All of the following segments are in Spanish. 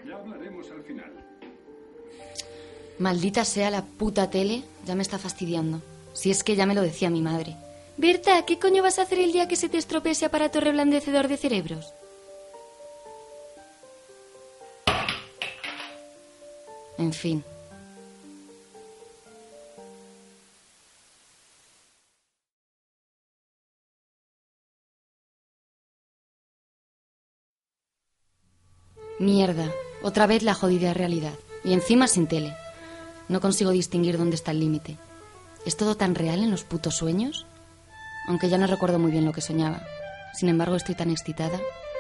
Ya hablaremos al final. Maldita sea la puta tele, ya me está fastidiando. Si es que ya me lo decía mi madre. Berta, ¿qué coño vas a hacer el día que se te estropee ese aparato reblandecedor de cerebros? En fin. Mierda, otra vez la jodida realidad. Y encima sin tele. No consigo distinguir dónde está el límite. ¿Es todo tan real en los putos sueños? Aunque ya no recuerdo muy bien lo que soñaba. Sin embargo, estoy tan excitada.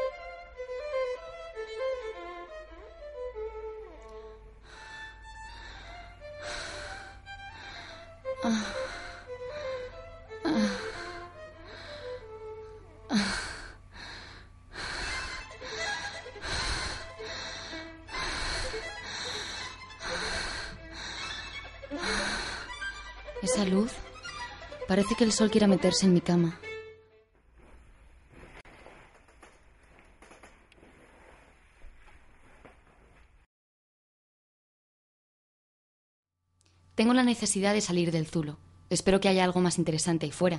Esa luz. Parece que el sol quiera meterse en mi cama. Tengo la necesidad de salir del zulo. Espero que haya algo más interesante ahí fuera.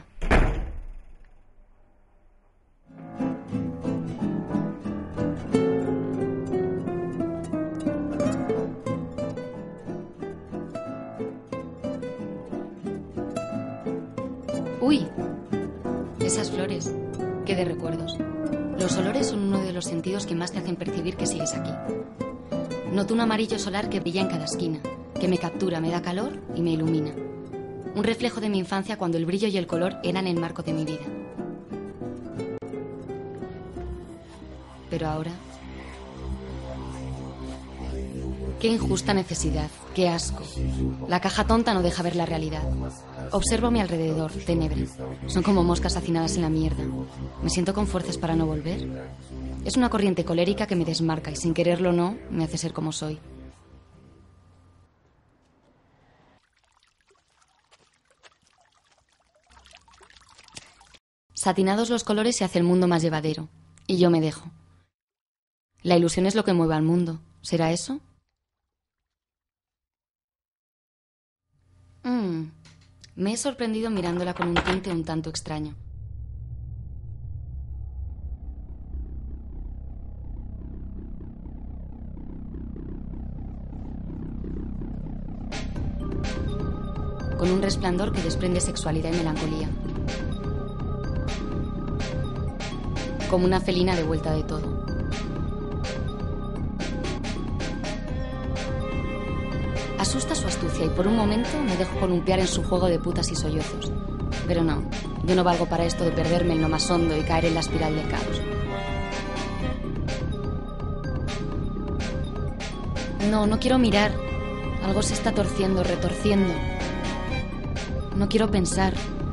¡Uy! Esas flores. Qué de recuerdos. Los olores son uno de los sentidos que más te hacen percibir que sigues aquí. Noto un amarillo solar que brilla en cada esquina, que me captura, me da calor y me ilumina. Un reflejo de mi infancia cuando el brillo y el color eran el marco de mi vida. Pero ahora... Qué injusta necesidad, qué asco. La caja tonta no deja ver la realidad. Observo a mi alrededor, tenebre. Son como moscas hacinadas en la mierda. Me siento con fuerzas para no volver. Es una corriente colérica que me desmarca y sin quererlo o no, me hace ser como soy. Satinados los colores se hace el mundo más llevadero. Y yo me dejo. La ilusión es lo que mueve al mundo. ¿Será eso? Me he sorprendido mirándola con un tinte un tanto extraño. Con un resplandor que desprende sexualidad y melancolía. Como una felina de vuelta de todo. Asusta su astucia y por un momento me dejo columpiar en su juego de putas y sollozos. Pero no, yo no valgo para esto de perderme en lo más hondo y caer en la espiral del caos. No quiero mirar. Algo se está torciendo, retorciendo. No quiero pensar.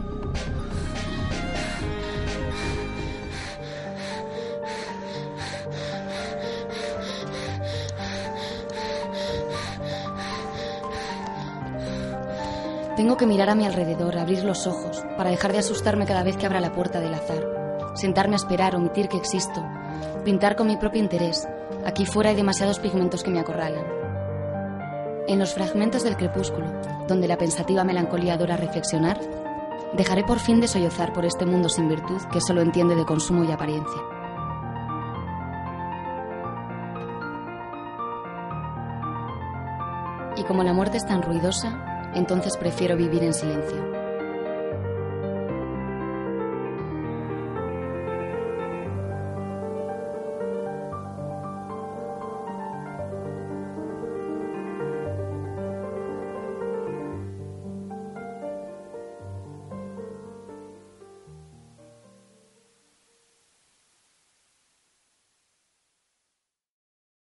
Tengo que mirar a mi alrededor, abrir los ojos, para dejar de asustarme cada vez que abra la puerta del azar. Sentarme a esperar, omitir que existo. Pintar con mi propio interés. Aquí fuera hay demasiados pigmentos que me acorralan. En los fragmentos del crepúsculo, donde la pensativa melancolía adora reflexionar, dejaré por fin de sollozar por este mundo sin virtud que solo entiende de consumo y apariencia. Y como la muerte es tan ruidosa, entonces prefiero vivir en silencio.